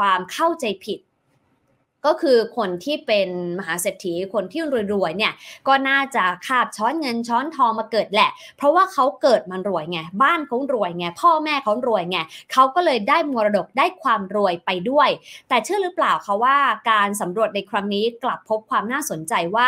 ความเข้าใจผิดก็คือคนที่เป็นมหาเศรษฐีคนที่รวยๆเนี่ยก็น่าจะคาบช้อนเงินช้อนทองมาเกิดแหละเพราะว่าเขาเกิดมันรวยไงบ้านเขารวยไงพ่อแม่เขารวยไงเขาก็เลยได้มรดกได้ความรวยไปด้วยแต่เชื่อหรือเปล่าคะว่าการสำรวจในครั้งนี้กลับพบความน่าสนใจว่า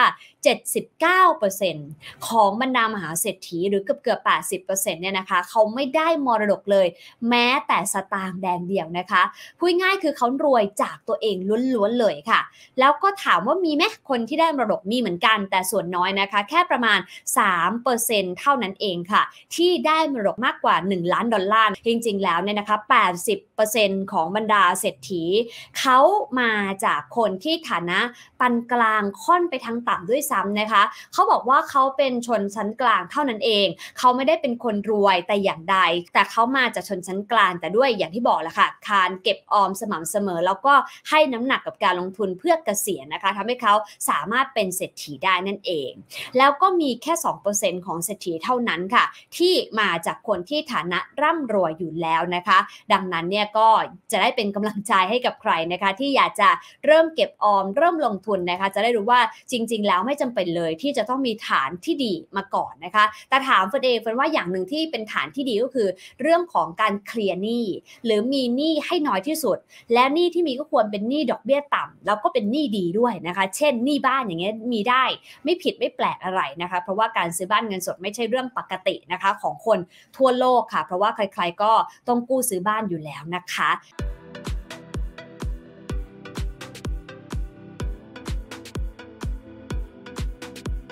79% ของบรรดามหาเศรษฐีหรือเกือบ 80% เนี่ยนะคะเขาไม่ได้มรดกเลยแม้แต่สตางค์แดงเดียวนะคะพูดง่ายคือเขารวยจากตัวเองล้วนๆเลยค่ะแล้วก็ถามว่ามีไหมคนที่ได้มรดกมีเหมือนกันแต่ส่วนน้อยนะคะแค่ประมาณ 3% เท่านั้นเองค่ะที่ได้มรดกมากกว่า$1 ล้านจริงๆแล้วเนี่ยนะคะ 80% ของบรรดาเศรษฐีเขามาจากคนที่ฐานะปานกลางค่อนไปทางต่ำด้วยซ้ำนะคะเขาบอกว่าเขาเป็นชนชั้นกลางเท่านั้นเองเขาไม่ได้เป็นคนรวยแต่อย่างใดแต่เขามาจากชนชั้นกลางแต่ด้วยอย่างที่บอกแหละค่ะการเก็บออมสม่ำเสมอแล้วก็ให้น้ำหนักกับการลงทุนเพื่อเกษียณนะคะทำให้เขาสามารถเป็นเศรษฐีได้นั่นเองแล้วก็มีแค่ 2% ของเศรษฐีเท่านั้นค่ะที่มาจากคนที่ฐานะร่ำรวยอยู่แล้วนะคะดังนั้นเนี่ยก็จะได้เป็นกำลังใจให้กับใครนะคะที่อยากจะเริ่มเก็บออมเริ่มลงทุนนะคะจะได้รู้ว่าจริงๆแล้วไม่จำเป็นเลยที่จะต้องมีฐานที่ดีมาก่อนนะคะแต่ถามเฟิร์นเองเฟิร์นว่าอย่างหนึ่งที่เป็นฐานที่ดีก็คือเรื่องของการเคลียร์หนี้หรือมีหนี้ให้น้อยที่สุดและหนี้ที่มีก็ควรเป็นหนี้ดอกเบี้ยต่ำแล้วก็เป็นหนี้ดีด้วยนะคะเช่นหนี้บ้านอย่างเงี้ยมีได้ไม่ผิดไม่แปลกอะไรนะคะเพราะว่าการซื้อบ้านเงินสดไม่ใช่เรื่องปกตินะคะของคนทั่วโลกค่ะเพราะว่าใครๆก็ต้องกู้ซื้อบ้านอยู่แล้วนะคะ